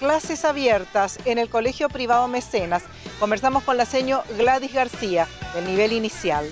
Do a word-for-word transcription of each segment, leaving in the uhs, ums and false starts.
clases abiertas en el Colegio Privado Mecenas. Conversamos con la seño Gladys García, del nivel inicial.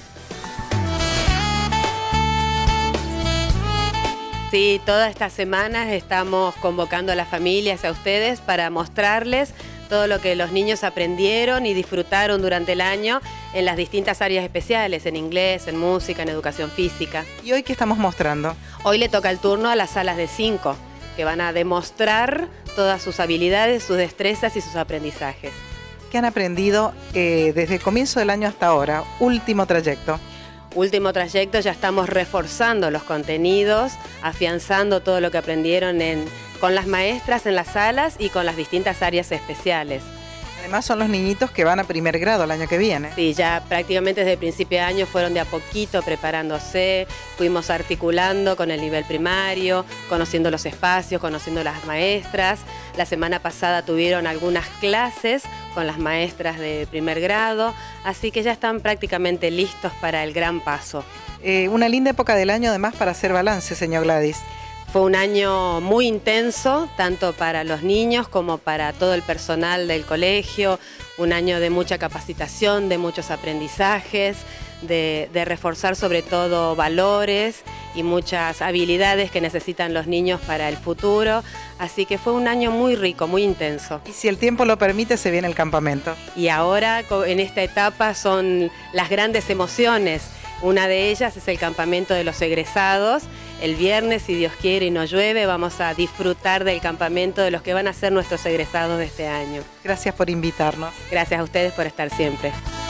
Sí, todas estas semanas estamos convocando a las familias, a ustedes, para mostrarles todo lo que los niños aprendieron y disfrutaron durante el año en las distintas áreas especiales, en inglés, en música, en educación física. ¿Y hoy qué estamos mostrando? Hoy le toca el turno a las salas de cinco, que van a demostrar todas sus habilidades, sus destrezas y sus aprendizajes. ¿Qué han aprendido eh, desde el comienzo del año hasta ahora? Último trayecto. Último trayecto, ya estamos reforzando los contenidos, afianzando todo lo que aprendieron en, con las maestras en las salas y con las distintas áreas especiales. Además son los niñitos que van a primer grado el año que viene. Sí, ya prácticamente desde el principio de año fueron de a poquito preparándose, fuimos articulando con el nivel primario, conociendo los espacios, conociendo las maestras. La semana pasada tuvieron algunas clases con las maestras de primer grado, así que ya están prácticamente listos para el gran paso. Eh, una linda época del año además para hacer balance, señor Gladys. Fue un año muy intenso, tanto para los niños como para todo el personal del colegio, un año de mucha capacitación, de muchos aprendizajes, de, de reforzar sobre todo valores y muchas habilidades que necesitan los niños para el futuro, así que fue un año muy rico, muy intenso. Y si el tiempo lo permite, se viene el campamento. Y ahora, en esta etapa, son las grandes emociones. Una de ellas es el campamento de los egresados. El viernes, si Dios quiere y no llueve, vamos a disfrutar del campamento de los que van a ser nuestros egresados de este año. Gracias por invitarnos. Gracias a ustedes por estar siempre.